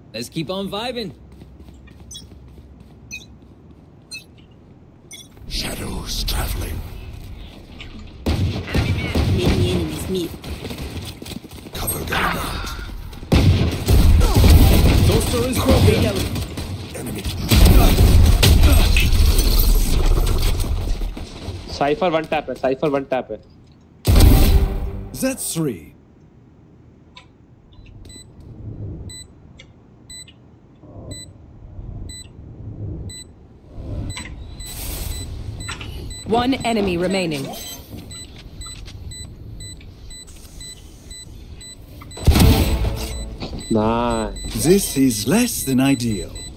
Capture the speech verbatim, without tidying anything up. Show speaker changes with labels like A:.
A: Let's keep on vibing.
B: Shadows traveling.
C: Many enemies meet.
B: Cover going out.
A: Toaster is broken.
B: Enemy.
D: Cypher one tap है, Cypher one tap है.
E: That's three.
F: One enemy remaining.
D: Nice.
E: This is less than ideal.